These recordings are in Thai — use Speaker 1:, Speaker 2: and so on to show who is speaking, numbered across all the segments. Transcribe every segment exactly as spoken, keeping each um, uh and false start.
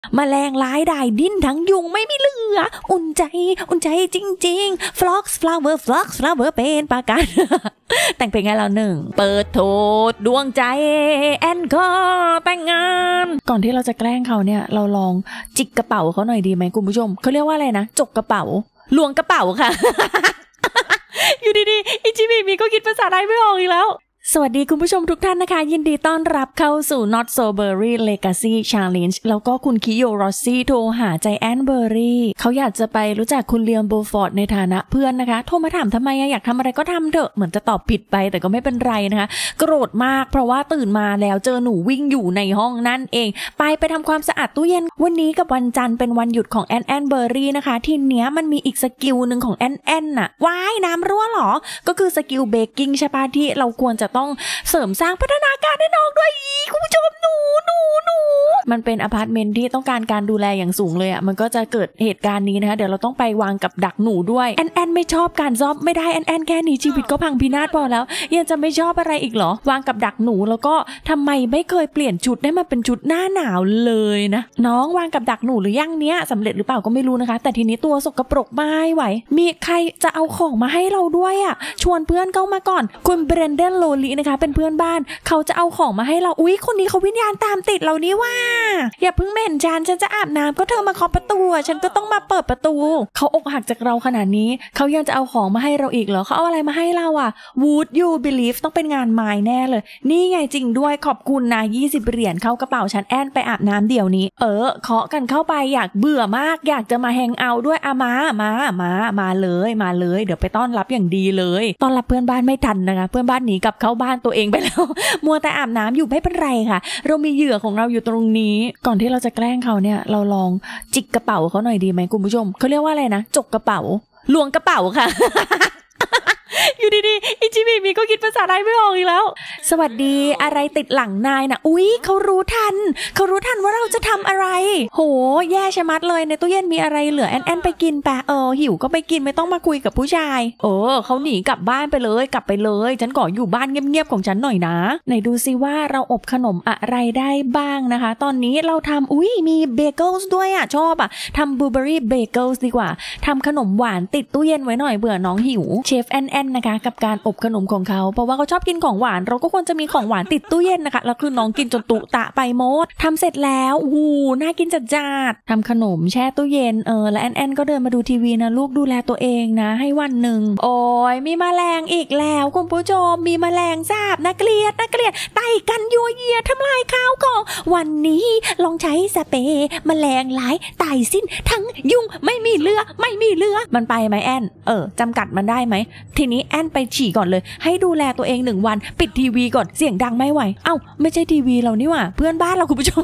Speaker 1: แมลงร้ายได้ดิ้นทั้งยุงไม่มีเหลืออุ่นใจอุ่นใจจริงๆ Flux Flower Flux Flower เป็นประกัน แต่งเพลงให้เราหนึ่งเปิดโทษดวงใจแอนก็แต่งงานก่อนที่เราจะแกล้งเขาเนี่ยเราลองจิกกระเป๋าเขาหน่อยดีไหมคุณผู้ชมเขาเรียกว่าอะไรนะจกกระเป๋าล้วงกระเป๋าค่ะ อยู่ดีๆอิจิมิมีก็คิดภาษาไทยไม่ออกอีกแล้วสวัสดีคุณผู้ชมทุกท่านนะคะยินดีต้อนรับเข้าสู่ Not So Berry Legacy Challenge แล้วก็คุณคิโยโรซี่โทรหาใจแอนเบอร์รี่เขาอยากจะไปรู้จักคุณเลียมโบฟอร์ดในฐานะเพื่อนนะคะโทรมาถามทำไมอยากทำอะไรก็ทำเถอะเหมือนจะตอบผิดไปแต่ก็ไม่เป็นไรนะคะโกรธมากเพราะว่าตื่นมาแล้วเจอหนูวิ่งอยู่ในห้องนั่นเองไปไปทำความสะอาดตู้เย็นวันนี้กับวันจันทร์เป็นวันหยุดของแอนแอนเบอร์รี่นะคะทีเนี้ยมันมีอีกสกิลหนึ่งของแอนแอนน่ะว้ายน้ำรั่วหรอก็คือสกิลเบกกิ้งใช่ปะที่เราควรจะต้องเสริมสร้างพัฒนาการให้น้องด้วยคุณผู้ชมหนูหนูหนูมันเป็นอพาร์ตเมนต์ที่ต้องการการดูแลอย่างสูงเลยอ่ะมันก็จะเกิดเหตุการณ์นี้นะคะเดี๋ยวเราต้องไปวางกับดักหนูด้วยแอนแอนไม่ชอบการซ่อมไม่ได้แอนแอนแค่นี้ชีวิตก็พังพินาศพอแล้วยังจะไม่ชอบอะไรอีกเหรอวางกับดักหนูแล้วก็ทำไมไม่เคยเปลี่ยนชุดได้มาเป็นชุดหน้าหนาวเลยนะน้องวางกับดักหนูหรือยังเนี้ยสำเร็จหรือเปล่าก็ไม่รู้นะคะแต่ทีนี้ตัวสกปรกไม่ไหวมีใครจะเอาของมาให้เราด้วยอ่ะชวนเพื่อนเข้ามาก่อนคุณเบรนเดนโลลีนะคะเป็นเพื่อนบ้านเขาจะเอาของมาให้เราอุ๊ยคนนี้เขาวิญญาณตามติดเรานี่ว่าอย่าเพิ่งเม่นฉันฉันจะอาบน้ำก็เธอมาเคาะประตูฉันก็ต้องมาเปิดประตูเขาอกหักจากเราขนาดนี้เขายังจะเอาของมาให้เราอีกเหรอเขาเอาอะไรมาให้เราอ่ะ Would you believe ต้องเป็นงานไม้แน่เลยนี่ไงจริงด้วยขอบคุณนะยี่สิบเหรียญเข้ากระเป๋าฉันแอนไปอาบน้ำเดี๋ยวนี้เออเคาะกันเข้าไปอยากเบื่อมากอยากจะมาแฮงเอาท์ด้วยอามามามามาเลยมาเลยเดี๋ยวไปต้อนรับอย่างดีเลยต้อนรับเพื่อนบ้านไม่ทันนะคะเพื่อนบ้านหนีกลับเข้าบ้านตัวเองไปแล้ว มัวแต่อาบน้ำอยู่ไม่เป็นไรค่ะเรามีเหยื่อของเราอยู่ตรงนี้ก่อนที่เราจะแกล้งเขาเนี่ยเราลองจิกกระเป๋าเขาหน่อยดีไหมคุณผู้ชมเขาเรียกว่าอะไรนะจกกระเป๋าล้วงกระเป๋าค่ะ อยู่ดีๆอิจิมิมีก็คิดภาษาไทยไม่ออกอีกแล้วสวัสดีอะไรติดหลังนายนะอุ๊ยเขารู้ทันเขารู้ทันว่าเราจะทำอะไรโหแย่ชะมัดเลยในตู้เย็นมีอะไรเหลือแอนแอนไปกินปะเออหิวก็ไปกินไม่ต้องมาคุยกับผู้ชายเออเขาหนีกลับบ้านไปเลยกลับไปเลยฉันขออยู่บ้านเงียบๆของฉันหน่อยนะไหนดูซิว่าเราอบขนมอะไรได้บ้างนะคะตอนนี้เราทำอุ๊ยมีเบเกิลส์ด้วยอ่ะชอบอ่ะทำบลูเบอร์รี่เบเกิลส์ดีกว่าทำขนมหวานติดตู้เย็นไว้หน่อยเบื่อน้องหิวเชฟแอนแอนนะคะกับการอบขนมของเขาเพราะว่าเขาชอบกินของหวานเราก็ควรจะมีของหวานติดตู้เย็นนะคะแล้วคือน้องกินจนตุตะไปหมดทำเสร็จแล้วโอ้โหน่ากินจัดจ้าทำขนมแช่ตู้เย็นเออและแอนแอนก็เดินมาดูทีวีนะลูกดูแลตัวเองนะให้วันหนึ่งโอ้ยมีแมลงอีกแล้วคุณผู้ชมมีแมลงสาบน่าเกลียดน่าเกลียดไต่กันยัวเยียทำลายข้าวของวันนี้ลองใช้สเปรย์แมลงหลายไต่สิ้นทั้งยุงไม่มีเลือไม่มีเลือมันไปไหมแอนเออจำกัดมันได้ไหมทีนี้แอนไปฉี่ก่อนเลยให้ดูแลตัวเองหนึ่งวันปิดทีวีก่อนเสียงดังไม่ไหวเอ้าไม่ใช่ทีวีเรานี่หว่าเพื่อนบ้านเราคุณผู้ชม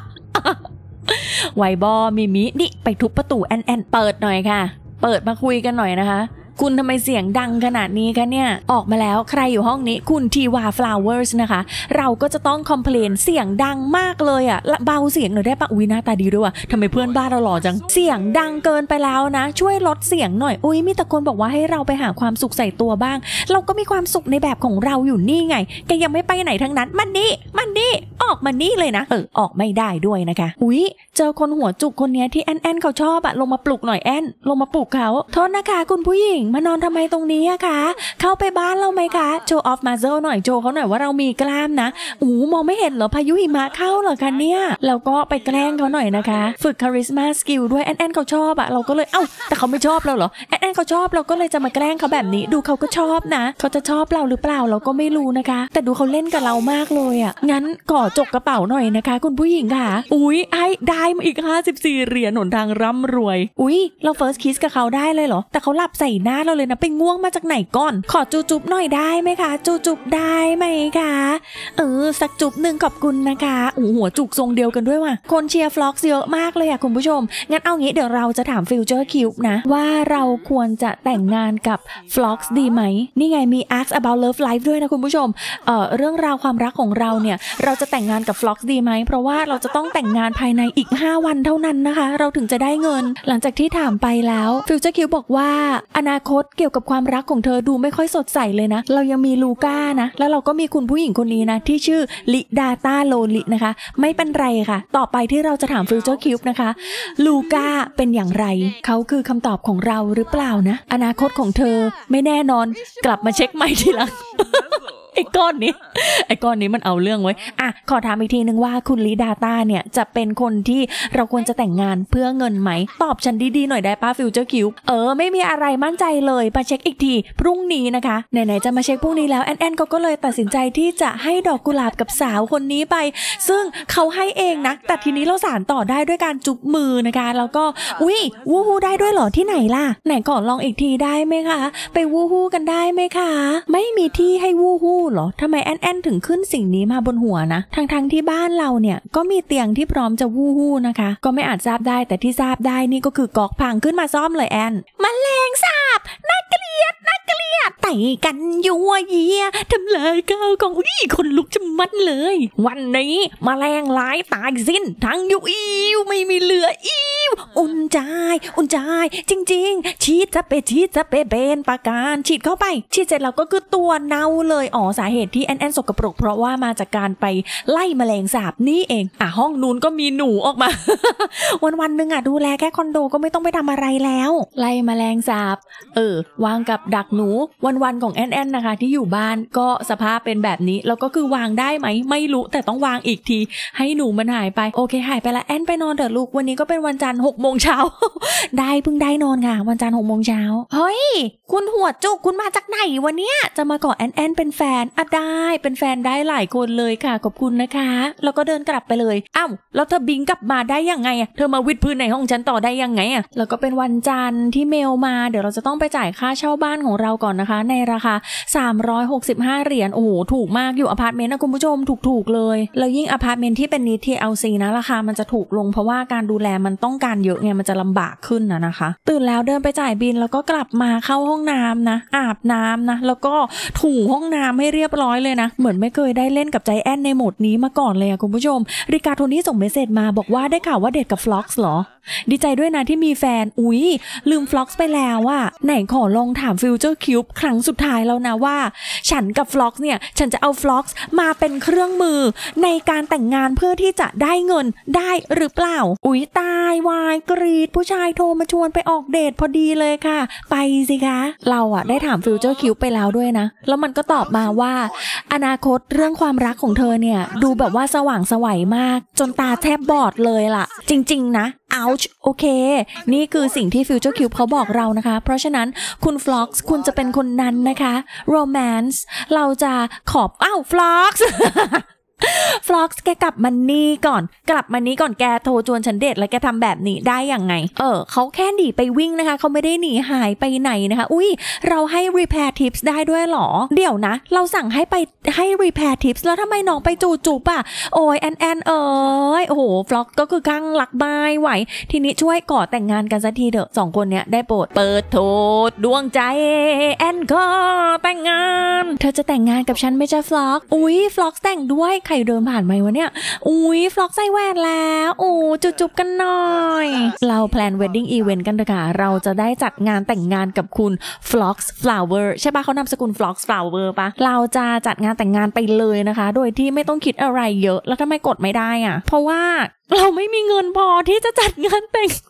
Speaker 1: ไวบอมิมินี่ไปทุบประตูแอนแอนเปิดหน่อยค่ะเปิดมาคุยกันหน่อยนะคะคุณทำไมเสียงดังขนาดนี้คะเนี่ยออกมาแล้วใครอยู่ห้องนี้คุณทีวาฟลาวเวอร์สนะคะเราก็จะต้องคอมเพลนเสียงดังมากเลยอ่ะเบาเสียงหน่อยได้ปะอุ้ยหน้าตาดีด้วยว่ะทำไมเพื่อนบ้านเราหล่อจังเสียงดังเกินไปแล้วนะช่วยลดเสียงหน่อยอุ้ยมีแต่คนบอกว่าให้เราไปหาความสุขใส่ตัวบ้างเราก็มีความสุขในแบบของเราอยู่นี่ไงแกยังไม่ไปไหนทั้งนั้นมันนี่มันนี่ออกมานี่เลยนะเออออกไม่ได้ด้วยนะคะอุ้ยเจอคนหัวจุกคนนี้ที่แอนแอนเขาชอบอะลงมาปลุกหน่อยแอนลงมาปลุกเขาโทษนะคะคุณผู้หญิงมานอนทำไมตรงนี้อะคะเข้าไปบ้านเราไหมคะโชว์ออฟมาเซลหน่อยโชว์เขาหน่อยว่าเรามีกล้ามนะอู้มองไม่เห็นเหรอพายุหิมะเข้าเหรอคะเนี่ยแล้วก็ไปแกล้งเขาหน่อยนะคะฝึกคาริสมาสกิลด้วยแอนแอนเขาชอบอะเราก็เลยเอ้าแต่เขาไม่ชอบเราเหรอแอนแอนเขาชอบเราก็เลยจะมาแกล้งเขาแบบนี้ดูเขาก็ชอบนะเขาจะชอบเราหรือเปล่าเราก็ไม่รู้นะคะแต่ดูเขาเล่นกับเรามากเลยอะงั้นขอจกกระเป๋าหน่อยนะคะคุณผู้หญิงค่ะอุ้ยไอ้ได้มาอีกห้าสิบสี่เหรียญหนทางร่ำรวยอุ้ยเราเฟิร์สคิสกับเขาได้เลยเหรอแต่เขาหลับใส่หน้าเราเลยนะไปง่วงมาจากไหนก่อนขอจูจุบหน่อยได้ไหมคะจูจุบได้ไหมคะเออสักจุบหนึ่งขอบคุณนะคะโอ้หัวจุกทรงเดียวกันด้วยว่ะคนเชียร์ฟล็อกเยอะมากเลยอะคุณผู้ชมงั้นเอางี้เดี๋ยวเราจะถามฟิวเจอร์คิวนะว่าเราควรจะแต่งงานกับฟล็อกดีไหมนี่ไงมี ask about love life ด้วยนะคุณผู้ชมเอ่อเรื่องราวความรักของเราเนี่ยเราจะแต่งงานกับฟล็อกดีไหมเพราะว่าเราจะต้องแต่งงานภายในอีกห้าวันเท่านั้นนะคะเราถึงจะได้เงินหลังจากที่ถามไปแล้วฟิวเจอร์คิวบอกว่าอนาคตเกี่ยวกับความรักของเธอดูไม่ค่อยสดใสเลยนะเรายังมีลูก้านะแล้วเราก็มีคุณผู้หญิงคนนี้นะที่ชื่อลิดาต้าโลลินะคะไม่เป็นไรค่ะต่อไปที่เราจะถามฟิวเจอร์คิวบ์นะคะลูก้าเป็นอย่างไรเขาคือคำตอบของเราหรือเปล่านะอนาคตของเธอไม่แน่นอนกลับมาเช็คใหม่ทีหลัง ไอ้ก้อนนี้ไอ้ก้อนนี้มันเอาเรื่องไว้อ่ะขอถามอีกทีนึงว่าคุณลิดาต้าเนี่ยจะเป็นคนที่เราควรจะแต่งงานเพื่อเงินไหมตอบฉันดีๆหน่อยได้ป้าฟิวเจอร์คิวบ์เออไม่มีอะไรมั่นใจเลยมาเช็คอีกทีพรุ่งนี้นะคะไหนๆจะมาเช็คพรุ่งนี้แล้วแอนแอนก็เลยตัดสินใจที่จะให้ดอกกุหลาบกับสาวคนนี้ไปซึ่งเขาให้เองนะแต่ทีนี้เราสานต่อได้ด้วยการจุ๊บมือนะคะแล้วก็อุ้ยวู้ฮู้ได้ด้วยเหรอที่ไหนล่ะไหนก่อนลองอีกทีได้ไหมคะไปวู้ฮู้กันได้ไหมคะไม่มีที่ให้วู้ฮู้เหรอทำไมแอนแอนถึงขึ้นสิ่งนี้มาบนหัวนะทั้งๆที่บ้านเราเนี่ยก็มีเตียงที่พร้อมจะวู้ฮู้นะคะก็ไม่อาจทราบได้แต่ที่ทราบได้นี่ก็คือกอกพังขึ้นมาซ่อมเลยแอนแมลงสาบน่าเกลียดน่าเกลียดไต่กันยั่วเยียทำลายข้าวของอุ้ยคนลุกจะมัดเลยวันนี้แมลงหลายตายสิ้นทั้งยุอิวไม่มีเหลืออิวอุ่นใจอุ่นใจจริงๆฉีดจะไปฉีดจะไปเบนปาการฉีดเข้าไปฉีดเสร็จแล้วก็คือตัวเน่าเลยอ๋อสาเหตุที่แอนแอนสกปรกเพราะว่ามาจากการไปไล่แมลงสาบนี่เองอ่ะห้องนู้นก็มีหนูออกมา วันวันหนึ่งอ่ะดูแลแค่คอนโดก็ไม่ต้องไปทำอะไรแล้วไล่แมลงสาบเออวางกับดักหนูวันวันของแอนแอนนะคะที่อยู่บ้านก็สภาพเป็นแบบนี้แล้วก็คือวางได้ไหมไม่รู้แต่ต้องวางอีกทีให้หนูมันหายไปโอเคหายไปละแอนไปนอนเถอะลูกวันนี้ก็เป็นวันจันทร์หกโมงเช้า ได้เพิ่งได้นอนค่ะวันจันทร์หกโมงเช้าเฮ้ยคุณหัวจุกคุณมาจากไหนวันเนี้ยจะมาขอแอนแอนเป็นแฟนอ่ะได้เป็นแฟนได้หลายคนเลยค่ะขอบคุณนะคะแล้วก็เดินกลับไปเลยอ้าวแล้วเธอบิงกลับมาได้ยังไงอ่ะเธอมาวิดพื้นในห้องฉันต่อได้ยังไงอ่ะแล้วก็เป็นวันจันทร์ที่เมลมาเดี๋ยวเราจะต้องไปจ่ายค่าเช่าบ้านของเราก่อนนะคะในราคาสามร้อยหกสิบห้าเหรียญโอ้โหถูกมากอยู่อพาร์ตเมนต์นะคุณผู้ชมถูกๆเลยแล้วยิ่งอพาร์ตเมนต์ที่เป็นนิด ที แอล ซี นะราคามันจะถูกลงเพราะว่าการดูแลมันต้องการเยอะไงมันจะลำบากขึ้นนะนะคะตื่นแล้วเดินไปจ่ายบิลแล้วก็กลับมาเข้าห้องน้ำนะอาบน้ำนะแล้วก็ถูห้องน้ำให้เรียบร้อยเลยนะเหมือนไม่เคยได้เล่นกับใจแอนในโหมดนี้มาก่อนเลยอะคุณผู้ชมริกาโทนี่ส่งเมสเสจมาบอกว่าได้ข่าวว่าเดทกับฟล็อกซ์เหรอดีใจด้วยนะที่มีแฟนอุ๊ยลืมฟล็อกซ์ไปแล้วอะไหนขอลองถามฟิวเจอร์คิวบ์ครั้งสุดท้ายแล้วนะว่าฉันกับฟล็อกซ์เนี่ยฉันจะเอาฟล็อกซ์มาเป็นเครื่องมือในการแต่งงานเพื่อที่จะได้เงินได้หรือเปล่าอุ๊ยตายวายกรีดผู้ชายโทรมาชวนไปออกเดทพอดีเลยค่ะไปสิคะเราอะได้ถามฟิวเจอร์คิวบ์ไปแล้วด้วยนะแล้วมันก็ตอบมาว่าอนาคตเรื่องความรักของเธอเนี่ยดูแบบว่าสว่างไสวมากจนตาแทบบอดเลยล่ะจริงๆนะouch โอเคนี่คือสิ่งที่ Future Cube เขาบอกเรานะคะเพราะฉะนั้นคุณ Vlogs คุณจะเป็นคนนั้นนะคะ Romance เราจะขอบอ้าว Vlogs ฟล็อกซ์แกกลับมานี่ก่อนกลับมานี้ก่อนแกโทรชวนฉันเดทแล้วแกทำแบบนี้ได้ยังไงเออเขาแค่หนีไปวิ่งนะคะเขาไม่ได้หนีหายไปไหนนะคะอุ้ยเราให้ repair tips ได้ด้วยหรอเดี๋ยวนะเราสั่งให้ไปให้ repair tips แล้วทำไมน้องไปจูจุบอ่ะโอ้ยแอนแอนเอ้ยโอ้โหฟล็อกก็คือข้างรักบายไหวทีนี้ช่วยก่อแต่งงานกันสักทีเถอะสองคนเนี้ยได้โปรดเปิดโทษดวงใจแอนก็แต่งงานเธอจะแต่งงานกับฉันไม่ใช่ฟล็อกอุ้ยฟล็อกแต่งด้วยใครเดินผ่านไหมวะเนี่ยอุ้ยฟล็อกใส่แหวนแล้วโอ้จุบจุบกันหน่อยเราแพลน wedding event กันเถอะค่ะเราจะได้จัดงานแต่งงานกับคุณ Vlogs Flower ใช่ปะเขานำสกุล Vlogs Flower ปะเราจะจัดงานแต่งงานไปเลยนะคะโดยที่ไม่ต้องคิดอะไรเยอะแล้วทำไมกดไม่ได้อ่ะเพราะว่าเราไม่มีเงินพอที่จะจัดงานแต่ง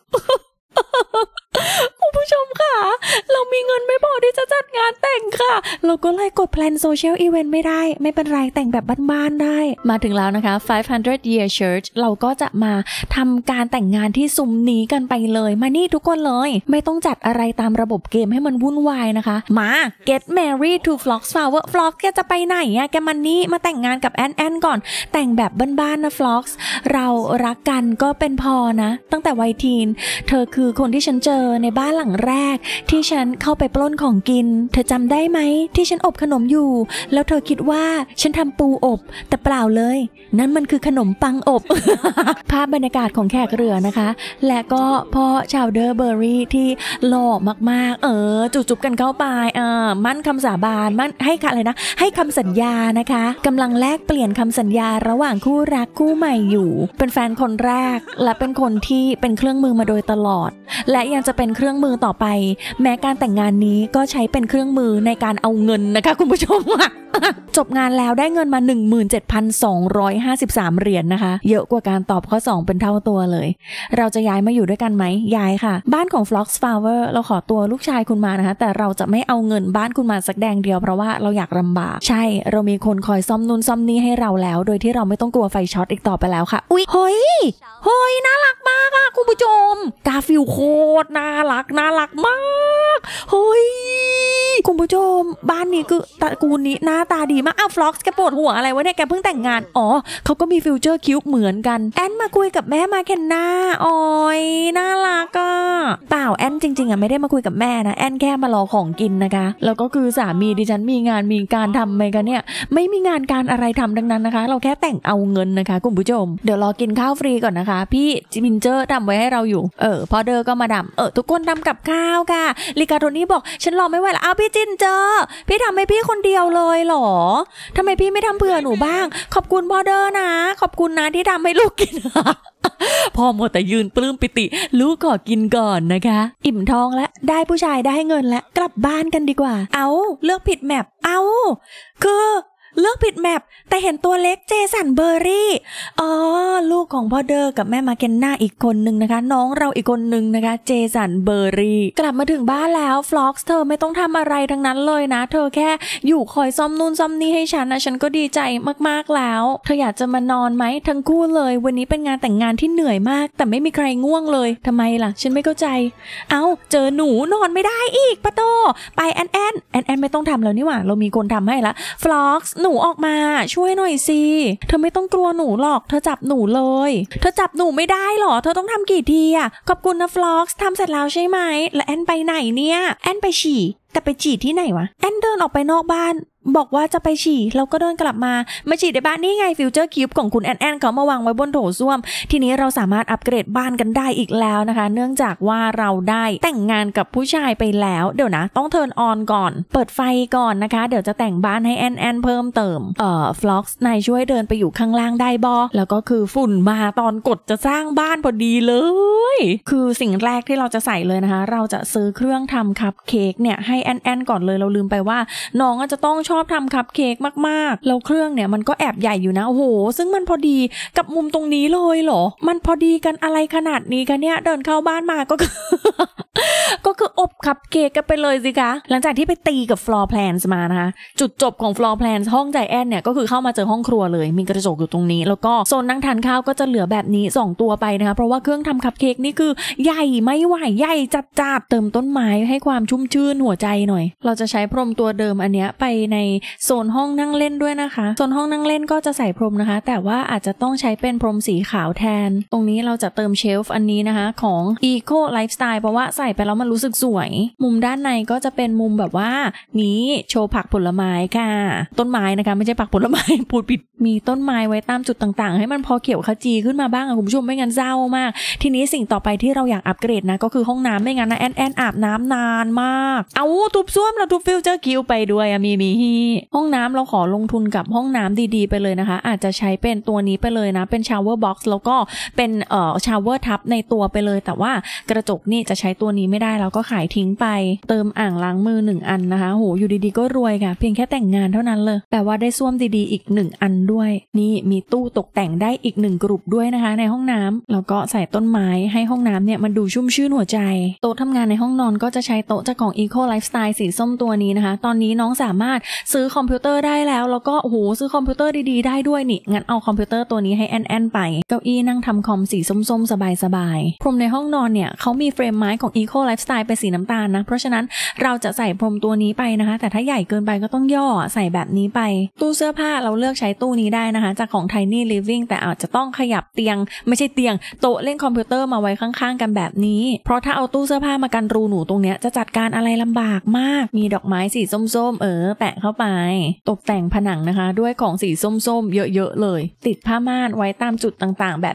Speaker 1: คุณผู้ชมค่ะเรามีเงินไม่พอที่จะจัดงานแต่งค่ะเราก็เลยกดแพลนโซเชียลอีเวนต์ไม่ได้ไม่เป็นไรแต่งแบบบ้านๆได้มาถึงแล้วนะคะห้าร้อย year church เราก็จะมาทำการแต่งงานที่ซุ้มนี้กันไปเลยมานี่ทุกคนเลยไม่ต้องจัดอะไรตามระบบเกมให้มันวุ่นวายนะคะมา get married to Vlogs Flower Vlogs แกจะไปไหนอะแกมันนี่มาแต่งงานกับแอนแอนก่อนแต่งแบบบ้านๆนะ Vlogs เรารักกันก็เป็นพอนะตั้งแต่วัยทีนเธอคือคนที่ฉันเจอในบ้านหลังแรกที่ฉันเข้าไปปล้นของกินเธอจำได้ไหมที่ฉันอบขนมอยู่แล้วเธอคิดว่าฉันทำปูอบแต่เปล่าเลยนั่นมันคือขนมปังอบ ภาพบรรยากาศของแขกเรือนะคะและก็พ่อชาวเดอร์เบอรี่ที่หล่อมากๆเออจูบๆกันเข้าไปเออมั่นคำสาบานมั่นให้ค่ะอะไรนะให้คำสัญญานะคะกำลังแลกเปลี่ยนคำสัญญาระหว่างคู่รักคู่ใหม่อยู่เป็นแฟนคนแรกและเป็นคนที่เป็นเครื่องมือมาโดยตลอดและยังจะเป็นเครื่องมือต่อไปแม้การแต่งงานนี้ก็ใช้เป็นเครื่องมือในการเอาเงินนะคะคุณผู้ชม จบงานแล้วได้เงินมา หนึ่งหมื่นเจ็ดพันสองร้อยห้าสิบสาม เหรียญ นะคะเยอะกว่าการตอบข้อสองเป็นเท่าตัวเลยเราจะย้ายมาอยู่ด้วยกันไหมย้ายค่ะบ้านของ Flox Flower เราขอตัวลูกชายคุณมานะคะแต่เราจะไม่เอาเงินบ้านคุณมาสักแดงเดียวเพราะว่าเราอยากลำบากใช่เรามีคนคอยซ่อมนู่นซ่อมนี่ให้เราแล้วโดยที่เราไม่ต้องกลัวไฟช็อตอีกต่อไปแล้วค่ะอุ๊ยเฮ้ยเฮ้ยน่ารักมากอะคุณผู้ชมกาฟิลโคตรน่ารักน่ารักมากเฮ้ยคุณผู้ชมบ้านนี้คือตระกูลนี้หน้าตาดีมากอ้าว Flox แกปวดหัวอะไรวะเนี่ยแกเพิ่งแต่งงานอ๋อเขาก็มีฟิวเจอร์คิวบ์เหมือนกันแอนมาคุยกับแม่มาเคนนาอ๋อยน่ารักอ่ะเปล่าแอนจริงๆอ่ะไม่ได้มาคุยกับแม่นะแอนแค่มารอของกินนะคะแล้วก็คือสามีดิฉันมีงานมีการทำไหมกันเนี่ยไม่มีงานการอะไรทำดังนั้นนะคะเราแค่แต่งเอาเงินนะคะคุณผู้ชมเดี๋ยวรอกินข้าวฟรีก่อนนะคะพี่จินเจอร์ทำไว้ให้เราอยู่เออพอเดอร์ก็มาดำเออทุกคนทำกับข้าวค่ะลิกาโทนี่บอกฉันรอไม่ไหวแล้วอ้าวพี่จินเจอร์พี่ทำให้พี่คนเดียวเลยเหรอทำไมพี่ไม่ทำเผื่อหนูบ้างขอบคุณพอเดอร์นะขอบคุณนะที่ทำให้ลูกกิน พ่อมัวแต่ยืนปลื้มปิติลูกขอกินก่อนนะคะอิ่มท้องแล้วได้ผู้ชายได้เงินแล้วกลับบ้านกันดีกว่าเอาเลือกผิดแมปเอาคือเลือกผิดแมปแต่เห็นตัวเล็กเจสันเบอร์รี่อ๋อลูกของพ่อเดอร์กับแม่มาเคนนาอีกคนนึงนะคะน้องเราอีกคนนึงนะคะเจสันเบอร์รี่กลับมาถึงบ้านแล้วฟล็อกซ์เธอไม่ต้องทำอะไรทั้งนั้นเลยนะเธอแค่อยู่คอยซ่อมนู่นซ่อมนี่ให้ฉันนะฉันก็ดีใจมากๆแล้วเธออยากจะมานอนไหมทั้งคู่เลยวันนี้เป็นงานแต่งงานที่เหนื่อยมากแต่ไม่มีใครง่วงเลยทำไมล่ะฉันไม่เข้าใจเอาเจอหนูนอนไม่ได้อีกปะโตไปแอนแอนแอนแอนไม่ต้องทำแล้วนี่หว่าเรามีคนทำให้ละฟล็อกซ์หนูออกมาช่วยหน่อยสิเธอไม่ต้องกลัวหนูหรอกเธอจับหนูเลยเธอจับหนูไม่ได้หรอเธอต้องทำกี่ทีอ่ะขอบคุณนะฟล็อกซ์ทำเสร็จแล้วใช่ไหมแล้วแอนไปไหนเนี่ยแอนไปฉี่แต่ไปฉี่ที่ไหนวะแอนเดินออกไปนอกบ้านบอกว่าจะไปฉี่เราก็เดินกลับมามาฉี่ในบ้านนี่ไงฟิวเจอร์คิวบ์ของคุณแอนแอนเขามาวางไว้บนโถส้วมทีนี้เราสามารถอัปเกรดบ้านกันได้อีกแล้วนะคะเนื่องจากว่าเราได้แต่งงานกับผู้ชายไปแล้วเดี๋ยวนะต้องเทิร์นออนก่อนเปิดไฟก่อนนะคะเดี๋ยวจะแต่งบ้านให้แอนแอนเพิ่มเติมเอ่อฟล็อกซ์นายช่วยเดินไปอยู่ข้างล่างได้บอแล้วก็คือฝุ่นมาตอนกดจะสร้างบ้านพอดีเลยคือสิ่งแรกที่เราจะใส่เลยนะคะเราจะซื้อเครื่องทำคัพเค้กเนี่ยให้แอนแอนก่อนเลยเราลืมไปว่าน้องจะต้องชอบทำคัพเค้กมากๆแล้วเครื่องเนี่ยมันก็แอบใหญ่อยู่นะโอ้โหซึ่งมันพอดีกับมุมตรงนี้เลยเหรอมันพอดีกันอะไรขนาดนี้กันเนี่ยเดินเข้าบ้านมาก็ ก็คืออบคัพเค้กกันไปเลยสิคะหลังจากที่ไปตีกับ floor plans มานะคะจุดจบของ floor plans ห้องใจแอนเนี่ยก็คือเข้ามาเจอห้องครัวเลยมีกระจกอยู่ตรงนี้แล้วก็โซนนั่งทานข้าวก็จะเหลือแบบนี้สองตัวไปนะคะเพราะว่าเครื่องทำคัพเค้กนี่คือใหญ่ไม่ไหวใหญ่จัดๆเติมต้นไม้ให้ความชุ่มชื่นหัวใจหน่อยเราจะใช้พรมตัวเดิมอันเนี้ยไปในโซนห้องนั่งเล่นด้วยนะคะโซนห้องนั่งเล่นก็จะใส่พรมนะคะแต่ว่าอาจจะต้องใช้เป็นพรมสีขาวแทนตรงนี้เราจะเติมเชลฟ์อันนี้นะคะของ Eco Lifestyle เพราะว่าใส่ไปแล้วมันรู้สึกสวยมุมด้านในก็จะเป็นมุมแบบว่านี้โชว์ผักผลไม้ค่ะต้นไม้นะคะไม่ใช่ผักผลไม้พูดผิดมีต้นไม้ไว้ตามจุดต่างๆให้มันพอเขียวขจีขึ้นมาบ้างคุณผู้ชมไม่งั้นเศร้ามากทีนี้สิ่งต่อไปที่เราอยากอัปเกรดนะก็คือห้องน้ำไม่งั้นนะแอนแอนอาบน้ำนานมากเอาทุบซ่วมเราทุบฟิลเจอร์คิวไปด้วยอะมีมีห้องน้ำเราขอลงทุนกับห้องน้ำดีๆไปเลยนะคะอาจจะใช้เป็นตัวนี้ไปเลยนะเป็นชาวเวอร์บ็อกซ์แล้วก็เป็นเอ่อชาวเวอร์ทับในตัวไปเลยแต่ว่ากระจกนี่จะใช้ตัวนี้ไม่ได้เราก็ขายทิ้งไปเติมอ่างล้างมือหนึ่งอันนะคะโหอยู่ดีๆก็รวยค่ะเพียงแค่แต่งงานเท่านั้นเลยแต่ว่าได้ส้วมดีๆอีกหนึ่งอันด้วยนี่มีตู้ตกแต่งได้อีกหนึ่งกลุ่มด้วยนะคะในห้องน้ำแล้วก็ใส่ต้นไม้ให้ห้องน้ำเนี่ยมันดูชุ่มชื่นหัวใจโต๊ะทำงานในห้องนอนก็จะใช้โต๊ะจากของ Eco Lifestyle สีส้มตัวนี้นะคะตอนนี้น้องสามารถซื้อคอมพิวเตอร์ได้แล้วแล้วก็โอ้โหซื้อคอมพิวเตอร์ดีๆได้ด้วยนี่งั้นเอาคอมพิวเตอร์ตัวนี้ให้แอนแอนไปเก้าอี้นั่งทำคอมสีส้มๆสบายๆพรมในห้องนอนเนี่ยเขามีเฟรมไม้ของ Eco Lifestyle เป็นสีน้ำตาลนะเพราะฉะนั้นเราจะใส่พรมตัวนี้ไปนะคะแต่ถ้าใหญ่เกินไปก็ต้องย่อใส่แบบนี้ไปตู้เสื้อผ้าเราเลือกใช้ตู้นี้ได้นะคะจากของ Tiny Living แต่อาจจะต้องขยับเตียงไม่ใช่เตียงโต๊ะเล่นคอมพิวเตอร์มาไว้ข้างๆกันแบบนี้เพราะถ้าเอาตู้เสื้อผ้ามากันรูหนูตรงเนี้ยจะจัดการอะไรลำบากมากมีดอกไม้สีส้มๆเออแปะเข้าไปตกแต่งผนังนะคะด้วยของสีส้มๆเยอะๆเลยติดผ้าม่านไว้ตามจุดต่างๆแบบนี้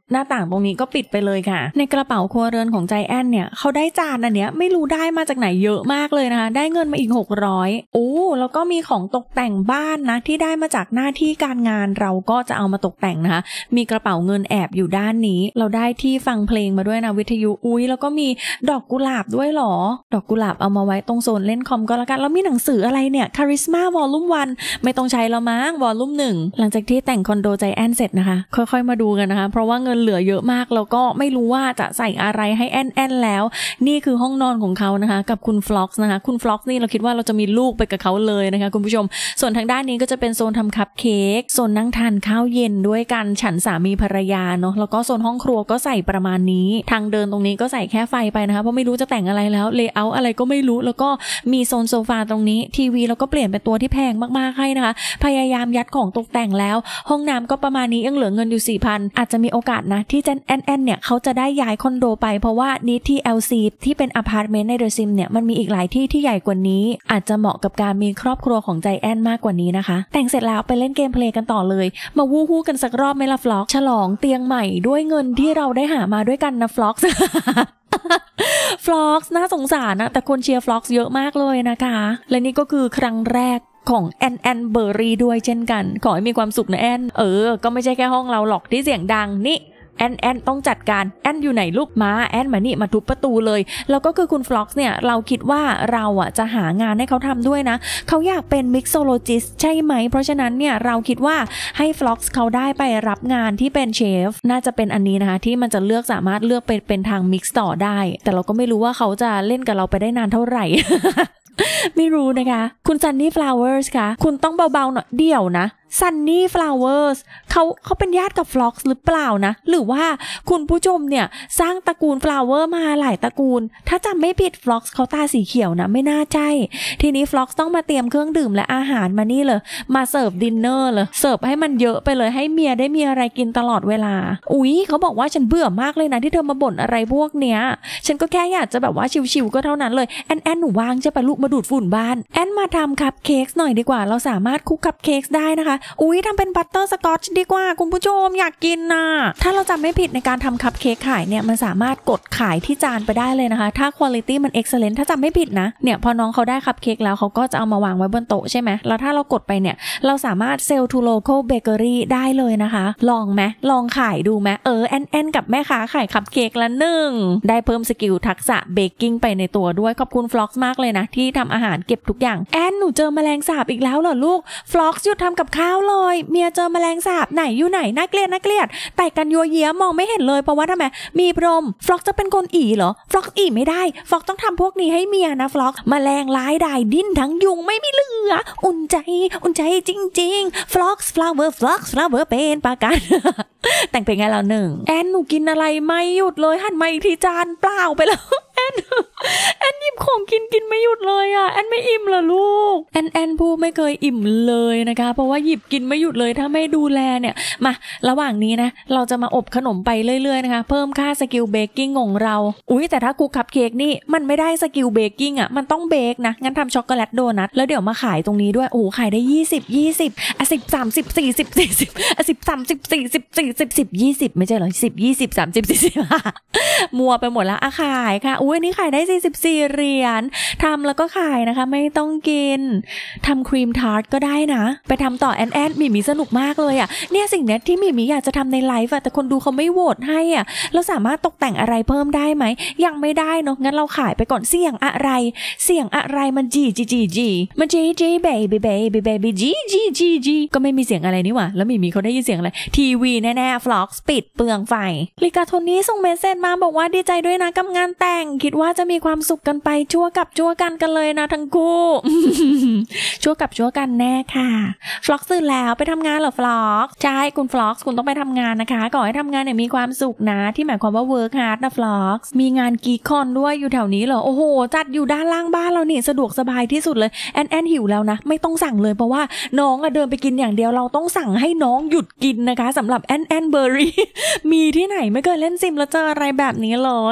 Speaker 1: หน้าต่างตรงนี้ก็ปิดไปเลยค่ะในกระเป๋าครัวเรือนของใจแอนเนี่ยเขาได้จานอันเนี้ยไม่รู้ได้มาจากไหนเยอะมากเลยนะคะได้เงินมาอีกหกร้อยโอ้แล้วก็มีของตกแต่งบ้านนะที่ได้มาจากหน้าที่การงานเราก็จะเอามาตกแต่งนะคะมีกระเป๋าเงินแอบอยู่ด้านนี้เราได้ที่ฟังเพลงมาด้วยนะวิทยุอุ้ยแล้วก็มีดอกกุหลาบด้วยหรอดอกกุหลาบเอามาไว้ตรงโซนเล่นคอมก็แล้วกันแล้วมีหนังสืออะไรเนี่ยคาริสมาวอลลุ่มวันไม่ต้องใช้แล้วมั้งวอลลุ่มหนึ่งหลังจากที่แต่งคอนโดใจแอนเสร็จนะคะค่อยๆมาดูกันนะคะเพราะว่าเงินเหลือเยอะมากแล้วก็ไม่รู้ว่าจะใส่อะไรให้แอนแอนแล้วนี่คือห้องนอนของเขานะคะกับคุณฟล็อกซ์นะคะคุณฟล็อกซ์นี่เราคิดว่าเราจะมีลูกไปกับเขาเลยนะคะคุณผู้ชมส่วนทางด้านนี้ก็จะเป็นโซนทำคัพเค้กโซนนั่งทานข้าวเย็นด้วยกันฉันสามีภรรยาเนาะแล้วก็โซนห้องครัวก็ใส่ประมาณนี้ทางเดินตรงนี้ก็ใส่แค่ไฟไปนะคะเพราะไม่รู้จะแต่งอะไรแล้วเลเยอร์อะไรก็ไม่รู้แล้วก็มีโซนโซฟาตรงนี้ทีวีแล้วก็เปลี่ยนเป็นตัวที่แพงมากๆให้นะคะพยายามยัดของตกแต่งแล้วห้องน้ำก็ประมาณนี้ยังเหลือเงินอยู่ สี่พัน อาจจะมีโอกาสนะที่เจนแอนแอนเนี่ยเขาจะได้ย้ายคอนโดไปเพราะว่านี้ที่ แอล ซี ที่เป็นอพาร์ตเมนต์ในเดอะซิมเนี่ยมันมีอีกหลายที่ที่ใหญ่กว่านี้อาจจะเหมาะกับการมีครอบครัวของใจแอนมากกว่านี้นะคะแต่งเสร็จแล้วไปเล่นเกมเพลย์กันต่อเลยมาวู้ฮู้กันสักรอบไหมล่ะฟล็อกฉลองเตียงใหม่ด้วยเงินที่เราได้หามาด้วยกันนะฟล็อกฟล็อกน่าสงสารนะแต่คนเชียร์ฟล็อกเยอะมากเลยนะคะและนี่ก็คือครั้งแรกของแอนแอนเบอร์รี่ด้วยเช่นกันขอให้มีความสุขนะแอนเออก็ไม่ใช่แค่ห้องเราหรอกที่เสียงดังนี่แอนแอนต้องจัดการแอนอยู่ไหนลูกมาแอนมานี่มาทุบประตูเลยแล้วก็คือคุณฟล็อกซ์เนี่ยเราคิดว่าเราอ่ะจะหางานให้เขาทำด้วยนะเขาอยากเป็นมิกโซโลจิสต์ใช่ไหมเพราะฉะนั้นเนี่ยเราคิดว่าให้ฟล็อกซ์เขาได้ไปรับงานที่เป็นเชฟน่าจะเป็นอันนี้นะคะที่มันจะเลือกสามารถเลือกเป็นเป็นทางมิกซ์ต่อได้แต่เราก็ไม่รู้ว่าเขาจะเล่นกับเราไปได้นานเท่าไหร่ ไม่รู้นะคะคุณซันนี่ฟลาวเวอร์สคะคุณต้องเบาๆหน่อยเดี๋ยวนะซันนี่ฟลาวเวอร์สเขาเขาเป็นญาติกับฟล็อกซ์หรือเปล่านะหรือว่าคุณผู้ชมเนี่ยสร้างตระกูลฟลาวเวอร์มาหลายตระกูลถ้าจำไม่ผิดฟล็อกซ์เขาตาสีเขียวนะไม่น่าใช่ทีนี้ฟล็อกซ์ต้องมาเตรียมเครื่องดื่มและอาหารมานี่เลยมาเสิร์ฟดินเนอร์เลยเสิร์ฟให้มันเยอะไปเลยให้เมียได้มีอะไรกินตลอดเวลาอุ๊ยเขาบอกว่าฉันเบื่อมากเลยนะที่เธอมาบ่นอะไรพวกเนี้ยฉันก็แค่อยากจะแบบว่าชิวๆก็เท่านั้นเลยแอนแอนหนูวางจะไปลูกมาดูดฝุ่นบ้านแอนมาทำคัพเค้กหน่อยดีกว่าเราสามารถคุกคัพเค้กได้นะคะอุ๊ยทำเป็นบัตเตอร์สกอตช์ดีกว่าคุณผู้ชมอยากกินนะถ้าเราจำไม่ผิดในการทำคัพเค้กขายเนี่ยมันสามารถกดขายที่จานไปได้เลยนะคะถ้าคุณภาพมัน excellent ถ้าจำไม่ผิดนะเนี่ยพอน้องเขาได้คัพเค้กแล้วเขาก็จะเอามาวางไว้บนโต๊ะใช่ไหมแล้วถ้าเรากดไปเนี่ยเราสามารถเซลล์ทูโลโก้เบเกอรี่ได้เลยนะคะลองไหมลองขายดูไหมเออแอนแอนกับแม่ค้าขายคัพเค้กละหนึ่งได้เพิ่มสกิลทักษะเบกกิ้งไปในตัวด้วยขอบคุณฟล็อกซ์มากเลยนะที่ทำอาหารเก็บทุกอย่างแอนหนูเจอแมลงสาบอีกแล้วเหรอลูกฟล็อกซ์หยุดทำกับข้าวเลยเมียเจอแมลงสาบไหนอยู่ไหนน่าเกลียดน่าเกลียดแต่กันยัวเยี้ยมองไม่เห็นเลยเพราะว่าทำไมมีพรมฟล็อกจะเป็นคนอีเหรอฟล็อกอีไม่ได้ฟล็อกต้องทำพวกนี้ให้เมียนะฟล็อกแมลงร้ายได้ดิ้นทั้งยุงไม่มีเหลืออุ่นใจอุ่นใจจริงๆฟล็อกฟลาวเวอร์ฟล็อกฟลาวเวอร์เป็นปากัน แต่งเพลงให้เราหนึ่งแอนหนูกินอะไรไม่หยุดเลยหันมาอีกทีจานเปล่าไปแล้วแอนแอนหยิบของกินกินไม่หยุดเลยอ่ะแอนไม่อิ่มเหรอลูกแอนแอนพูไม่เคยอิ่มเลยนะคะเพราะว่าหยิบกินไม่หยุดเลยถ้าไม่ดูแลเนี่ยมาระหว่างนี้นะเราจะมาอบขนมไปเรื่อยๆนะคะเพิ่มค่าสกิลเบกกิ้งของเราอุ้ยแต่ถ้าคุกคัพเค้กนี่มันไม่ได้สกิลเบกกิ้งอ่ะมันต้องเบกนะงั้นทำช็อกโกแลตโดนัทแล้วเดี๋ยวมาขายตรงนี้ด้วยโอ้ขายได้ยี่สิบ ยี่สิบอ่ะสิบ สามสิบ สี่สิบ สี่สิบอ่ะสิบ สามสิบ สี่สิบ สี่สิบ สิบ ยี่สิบไม่ใช่เหรอสิบ ยี่สิบ สามสิบ สี่สิบมัวไปหมดแล้วอ่ะขายค่ะอุ้ยนี่ขายได้สี่สิบสี่เหรียญทำแล้วก็ขายนะคะไม่ต้องกินทำครีมทาร์ตก็ได้นะไปทำต่อแอนแอนมีมีสนุกมากเลยอ่ะเนี่ยสิ่งเนี้ยที่มีมีอยากจะทำในไลฟ์แต่คนดูเขาไม่โหวตให้อ่ะเราสามารถตกแต่งอะไรเพิ่มได้ไหมยังไม่ได้เนาะงั้นเราขายไปก่อนเสียงอะไรเสียงอะไรมันจีจีจีจีมันจีจีเบบี้เบบี้เบบี้จีจีจีจีก็ไม่มีเสียงอะไรนี่หว่าแล้วมีมีเขาได้ยินเสียงอะไรทีวีแน่ๆฟล็อกปิดเปลืองไฟลิกาโทนี่ส่งเมสเซจมาบอกว่าดีใจด้วยนะกับงานแต่งคิดว่าจะมีความสุขกันไปชั่วกับชั่วกันกันเลยนะทั้งคู่ ชั่วกับชั่วกันแน่ค่ะฟล็อกตื่นแล้วไปทำงานเหรอฟล็อกใช่คุณฟล็อกคุณต้องไปทำงานนะคะก่อให้ทำงานเนี่ยมีความสุขนะที่หมายความว่า work hard นะฟล็อกมีงานกีคอนด้วยอยู่แถวนี้เหรอโอ้โหจัดอยู่ด้านล่างบ้านเรานี่สะดวกสบายที่สุดเลยแอนแอนหิวแล้วนะไม่ต้องสั่งเลยเพราะว่าน้องอะเดินไปกินอย่างเดียวเราต้องสั่งให้น้องหยุดกินนะคะสำหรับแอนแอนเบอร์รี่ มีที่ไหนไม่เคยเล่นซิมแล้วเจออะไรแบบนี้เลยไป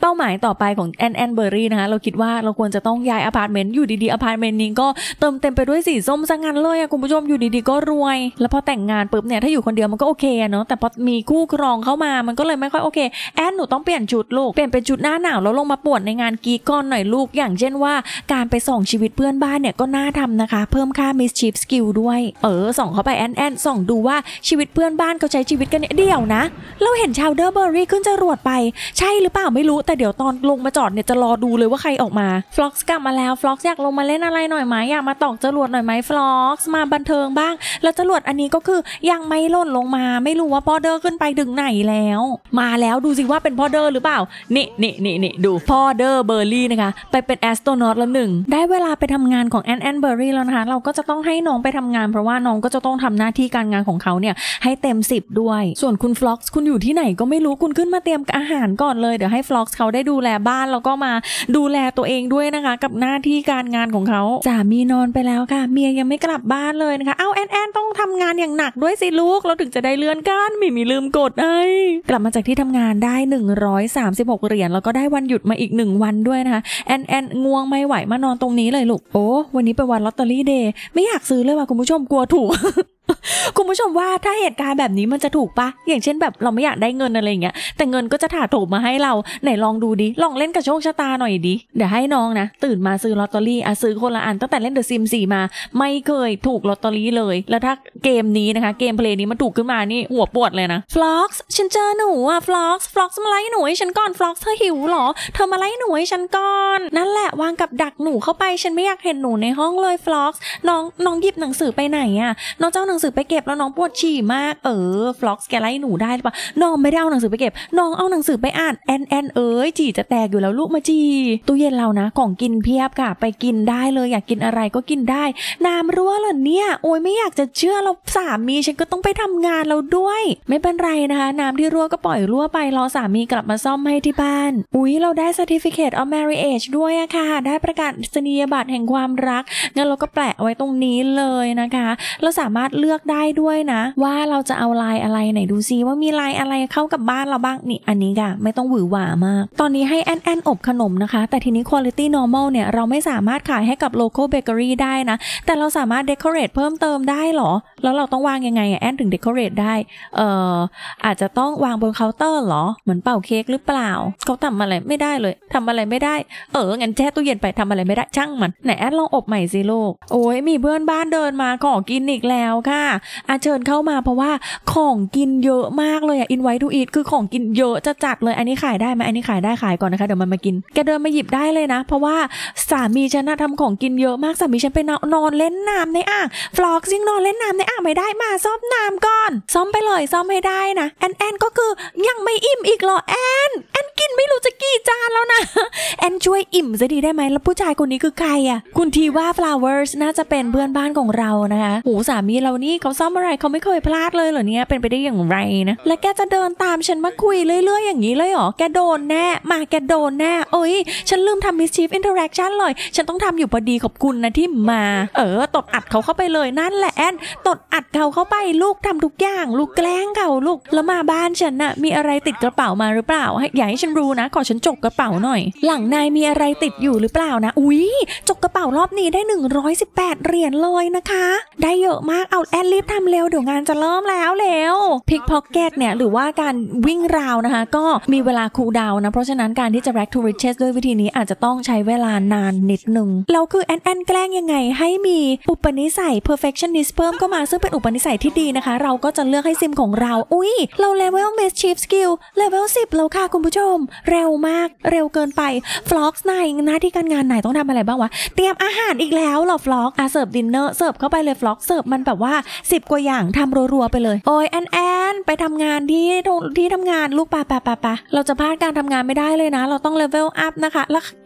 Speaker 1: ป้าหมายต่อไปของแอนแอนเบอร์รี่นะคะเราคิดว่าเราควรจะต้องย้ายอพาร์ตเมนต์อยู่ดีๆอพาร์ตเมนต์นี้ก็เติมเต็มไปด้วยสีส้มซะงั้นเลยอะคุณผู้ชมอยู่ดีๆก็รวยแล้วพอแต่งงานปุ๊บเนี่ยถ้าอยู่คนเดียวมันก็โอเคเนาะแต่พอมีคู่ครองเข้ามามันก็เลยไม่ค่อยโอเคแอนหนูต้องเปลี่ยนชุดลูกเปลี่ยนเป็นชุดหน้าหนาวแล้วลงมาป่วนในงานกีก้อนหน่อยลูกอย่างเช่นว่าการไปส่องชีวิตเพื่อนบ้านเนี่ยก็น่าทำนะคะเพิ่มค่า mischief skill ด้วยเออส่องเข้าไปแอนแอนส่องดูว่าชีวิตเพื่อนบ้านเขาใช้ชีวิตกันเนี่ยเดี่ยวนะเราเห็นชาวเดอร์เบอร์รี่ขึ้นจรวดไปใช่หรือเปล่าไม่รู้แต่เดี๋ยวตอนลงมาจอดเนี่ยจะรอดูเลยว่าใครออกมาฟล็อกซ์กลับมาแล้วฟล็อกซ์อยากลงมาเล่นอะไรหน่อยไหมอยากมาตอกจรวดหน่อยไหมฟล็อกซ์มาบันเทิงบ้างแล้วจรวดอันนี้ก็คือยังไม่ล่นลงมาไม่รู้ว่าพ่อเดอร์ขึ้นไปถึงไหนแล้วมาแล้วดูสิว่าเป็นพ่อเดอร์หรือเปล่านี่นี่นี่นี่ดูพ่อเดอร์เบอร์รี่นะคะไปเป็นแอสโตรนอตละหนึ่งได้เวลาไปทำงานของแอนแอนเบอร์รี่แล้วนะคะเราก็จะต้องให้น้องไปทำงานเพราะว่าน้องก็จะต้องทำหน้าที่การงานของเขาเนี่ยให้เต็มสิบด้วยส่วนคุณฟล็อกซ์คุณอยู่ที่ไหนก็ไม่รู้คุณขึ้นมาเตรียมอาหารก่อนเลยเดี๋ยวให้ฟล็อกซ์เขาได้ดูแลบ้านแล้วก็มาดูแลตัวเองด้วยนะคะกับหน้าที่การงานของเขาสามีนอนไปแล้วค่ะเมียยังไม่กลับบ้านเลยนะคะเอ้าแอนแอนต้องทำงานอย่างหนักด้วยสิลูกเราถึงจะได้เลื่อนกันมีมีลืมกดไอ้กลับมาจากที่ทำงานได้หนึ่งร้อยสามสิบหกเหรียญแล้วก็ได้วันหยุดมาอีกหนึ่งวันด้วยนะคะแอนแอนง่วงไม่ไหวมานอนตรงนี้เลยลูกโอ้วันนี้เป็นวันลอตเตอรี่เดย์ไม่อยากซื้อเลยว่ะคุณผู้ชมกลัวถูก คุณผู้ชมว่าถ้าเหตุการณ์แบบนี้มันจะถูกปะอย่างเช่นแบบเราไม่อยากได้เงินอะไรอย่างเงี้ยแต่เงินก็จะถาโถมมาให้เราไหนลองดูดิลองเล่นกับโชคชะตาหน่อยดิเดี๋ยวให้น้องนะตื่นมาซื้อลอตเตอรี่อ่ะซื้อคนละอันตั้งแต่เล่นเดอะซิมสี่มาไม่เคยถูกลอตเตอรี่เลยแล้วถ้าเกมนี้นะคะเกมเพลย์นี้มันถูกขึ้นมานี่หัวปวดเลยนะฟล็อกซ์ฉันเจอหนูอ่ะฟล็อกซ์ฟล็อกซ์มาไล่หนูให้ฉันก่อนฟล็อกซ์เธอหิวหรอเธอมาไล่หนูให้ฉันก่อนนั่นแหละวางกับดักหนูเข้าไปฉันไม่อยากเห็นหนูในห้องเลยฟล็อกซ์น้องน้องหยิบหนังสือไปไหนอ่ะน้องเจ้าหนังสือไปเก็บแล้วน้องปวดฉี่มากเออฟล็อกซ์แกไล่หนูได้หรือเปล่าน้องไม่ได้เอาหนังสือไปเก็บน้องเอาหนังสือไปอ่านแอนแอนเอ้ยจี่จะแตกอยู่แล้วลูกมาจีตู้เย็นเรานะของกินเพียบค่ะไปกินได้เลยอยากกินอะไรก็กินได้น้ำรั่วเหรอเนี่ยโอ้ยไม่อยากจะเชื่อเราสามีฉันก็ต้องไปทำงานเราด้วยไม่เป็นไรนะคะน้ำที่รั่วก็ปล่อยรั่วไปรอสามีกลับมาซ่อมให้ที่บ้านอุ๊ยเราได้ certificate of marriage ด้วยอะค่ะได้ประกาศนียบัตรแห่งความรักงั้นเราก็แปะไว้ตรงนี้เลยนะคะเราสามารถเลือกได้ด้วยนะว่าเราจะเอาลายอะไรไหนดูซิว่ามีลายอะไรเข้ากับบ้านเราบ้างนี่อันนี้ค่ะไม่ต้องหวือหวามากตอนนี้ให้แอนแอนอบขนมนะคะแต่ทีนี้ quality normal เนี่ยเราไม่สามารถขายให้กับ local bakery ได้นะแต่เราสามารถ decorate เพิ่มเติมได้หรอแล้วเราต้องวางยังไงอะแอนถึง decorate ได้เอ่ออาจจะต้องวางบนเคาน์เตอร์หรอเหมือนเป่าเค้กหรือเปล่าเขาทำอะไรไม่ได้เลยทำอะไรไม่ได้เอองั้นแช่ตู้เย็นไปทำอะไรไม่ได้ช่างมันไหนแอนลองอบใหม่สิลูกโอ้ยมีเพื่อนบ้านเดินมาขอกินอีกแล้วค่ะอาเชิญเข้ามาเพราะว่าของกินเยอะมากเลยอ่ะ invite to eat คือของกินเยอะจะจัดเลยอันนี้ขายได้ไหมอันนี้ขายได้ขายก่อนนะคะเดี๋ยวมันมากินแกเดินมาหยิบได้เลยนะเพราะว่าสามีฉันน่ะทำของกินเยอะมากสามีฉันไปนอนเล่นน้ำในอ่างฟลอกซิ่งนอนเล่นน้ำในอ่างไม่ได้มาซ่อมน้ำก่อนซ่อมไปเลยซ่อมให้ได้นะแอนแอนก็คือยังไม่อิ่มอีกเหรอแอนแอนกินไม่รู้จะกี่จานแล้วนะแอนช่วยอิ่มซะดีได้ไหมแล้วผู้ชายคนนี้คือใครอ่ะคุณทีว่า flowers น่าจะเป็นเพื่อนบ้านของเรานะคะโหสามีเรานี่เขาซ่อมอะไรเขาไม่เคยพลาดเลยเหรอเนี่ยเป็นไปได้อย่างไรนะและแกจะเดินตามฉันมาคุยเรื่อยๆอย่างนี้เลยเหรอแกโดนแน่มาแกโดนแน่เอ้ยฉันลืมทำ mischief interaction เลยฉันต้องทำอยู่พอดีขอบคุณนะที่มาเออตดอัดเขาเข้าไปเลยนั่นแหละแอนตดอัดเขาเข้าไปลูกทำทุกอย่างลูกแกล้งเขาลูกแล้วมาบ้านฉันน่ะมีอะไรติดกระเป๋ามาหรือเปล่าอย่าให้ฉันรู้นะขอฉันจกกระเป๋าหน่อยหลังนายมีอะไรติดอยู่หรือเปล่านะอุ๊ยจกกระเป๋ารอบนี้ได้หนึ่งร้อยสิบแปดเหรียญเลยนะคะได้เยอะมากเอาแอนรีบทำเร็วเดี๋ยวงานจะเริ่มแล้วเร็วพิกพ็อกเก็ตเนี่ยหรือว่าการวิ่งราวนะคะก็มีเวลาคูลดาวน์นะเพราะฉะนั้นการที่จะ rack to riches ด้วยวิธีนี้อาจจะต้องใช้เวลานานนิดนึงแล้วคือแอนแอนแกล้งยังไงให้มีอุปนิสัย perfectionist เพิ่มก็มาซึ่งเป็นอุปนิสัยที่ดีนะคะเราก็จะเลือกให้ซิมของเราอุ๊ยเรา level mischief skill level สิบแล้วค่ะคุณผู้ชมเร็วมากเร็วเกินไปฟล็อกซ์นายหน้าที่การงานไหนต้องทำอะไรบ้างวะเตรียมอาหารอีกแล้วเหรอฟล็อกอ่ะเสิร์ฟดินเนอร์เสิร์ฟเข้าไปเลยฟล็อกเสิร์ฟมันแบบว่าสิบกว่าอย่างทำรัวๆไปเลยโอ้ยแอนแอนไปทำงานที่ที่ทำงานลูกปะปะปะปะเราจะพลาดการทำงานไม่ได้เลยนะเราต้องเลเวลอัพนะคะแล้วแก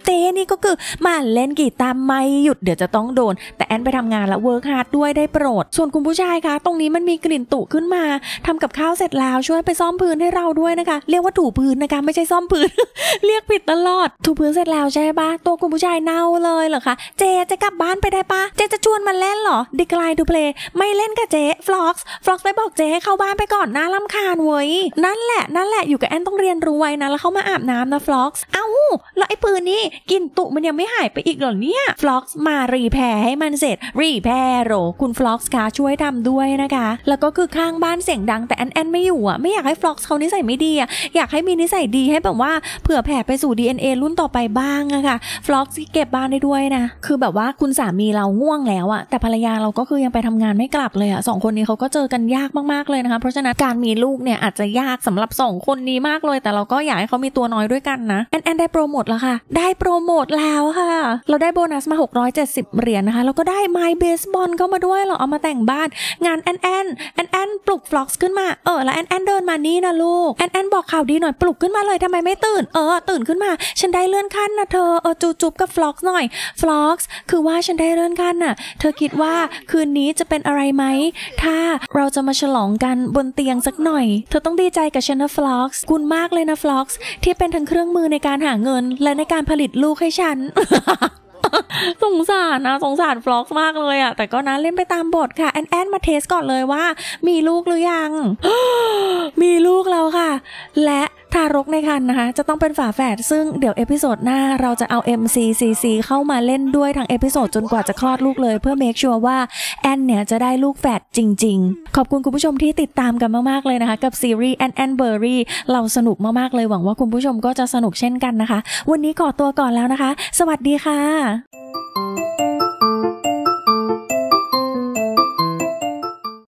Speaker 1: จนี่ก็คือมาเล่นกีตาร์ไม่หยุดเดี๋ยวจะต้องโดนแต่แอนไปทำงานแล้วเวิร์คฮาร์ดด้วยได้โปรดส่วนคุณผู้ชายคะตรงนี้มันมีกลิ่นตุขึ้นมาทำกับข้าวเสร็จแล้วช่วยไปซ่อมพื้นให้เราด้วยนะคะเรียกว่าถูพื้นนะคะไม่ใช่ซ่อมพื้น เรียกผิดตลอดถูพื้นเสร็จแล้วใช่ปะตัวคุณผู้ชายเน่าเลยเหรอคะเจจะกลับบ้านไปได้ปะเจจะชวนมาเล่นเหรอ Decline to play ไม่เล่นกับเจฟล็อกซ์ฟล็อกซ์ไปบอกเจให้เข้าบ้านไปก่อนน่ารำคาญเว้ยนั่นแหละนั่นแหละอยู่กับแอนต้องเรียนรู้ไว้นะแล้วเข้ามาอาบน้ำนะฟล็อกซ์เอ้าแล้วไอ้ปืนนี่กลิ่นตุมันยังไม่หายไปอีกเหรอเนี่ยฟล็อกซ์มารีแพร์ให้มันเสร็จรีแพร์โหรคุณฟล็อกซ์คะช่วยทำด้วยนะคะแล้วก็คือข้างบ้านเสียงดังแต่แอนแอนไม่อยู่อ่ะไม่อยากให้ฟล็อกซ์เขานิสัยไม่ดีอ่ะอยากให้มีนิสัยดีให้แบบว่าเผื่อแผ่ไปสู่ ดี เอ็น เอ รุ่นต่อไปบ้างอะค่ะฟล็อกซ์เก็บบ้านได้ด้วยนะคือแบบว่าคุณสามีเราง่วงแล้วอะแต่ภรรยาเราก็คือยังไปทำงานไม่กลับเลยอะสองคนนี้เขาก็เจอกันยากมากๆเลยนะคะเพราะฉะนั้นการมีลูกเนี่ยอาจจะยากสำหรับสองคนนี้มากเลยแต่เราก็อยากให้เขามีตัวน้อยด้วยกันนะแอนแอนได้โปรโมทแล้วค่ะได้โปรโมทแล้วค่ะเราได้โบนัสมาหกร้อยเจ็ดสิบเหรียญนะคะแล้วก็ได้ไม้เบสบอลเข้ามาด้วยเราเอามาแต่งบ้านงานแอนแอนแอนแอนปลุกฟล็อกซ์ขึ้นมาเออแล้วแอนแอนเดินมานี่นะลูกแอนแอนบอกข่าวดีหน่อยปลุกขึ้นมาเลยทำไมไม่ตื่นเออตื่นขึ้นมาฉันได้เลื่อนขั้นนะเธอเออจูจุบกับฟล็อกซ์หน่อยฟล็อกซ์คือว่าฉันได้เลื่อนขั้นน่ะเธอคิดว่าคืนนี้จะเป็นอะไรไหมถ้าเราจะมาฉลองกันบนเตียงสักหน่อยเธอต้องดีใจกับฉันนะฟล็อกซ์คุณมากเลยนะฟล็อกซ์ที่เป็นทั้งเครื่องมือในการหาเงินและในการผลิตลูกให้ฉัน สงสารนะสงสารฟล็อกซ์มากเลยอะแต่ก็นะเล่นไปตามบทค่ะแอนแอนมาเทสก่อนเลยว่ามีลูกหรือยัง มีลูกแล้วค่ะและทารกในครรภ์นะคะจะต้องเป็นฝาแฝดซึ่งเดี๋ยวเอพิโซดหน้าเราจะเอา เอ็ม ซี ซี ซี เข้ามาเล่นด้วยทั้งเอพิโซดจนกว่าจะคลอดลูกเลยเพื่อเมคชัวร์ว่าแอนเนี่ยจะได้ลูกแฝดจริงๆขอบคุณคุณผู้ชมที่ติดตามกันมากๆเลยนะคะกับซีรีส์แอนแอนเบอร์รี่เราสนุกมากๆเลยหวังว่าคุณผู้ชมก็จะสนุกเช่นกันนะคะวันนี้ขอตัวก่อนแล้วนะคะสวัสดีค่ะ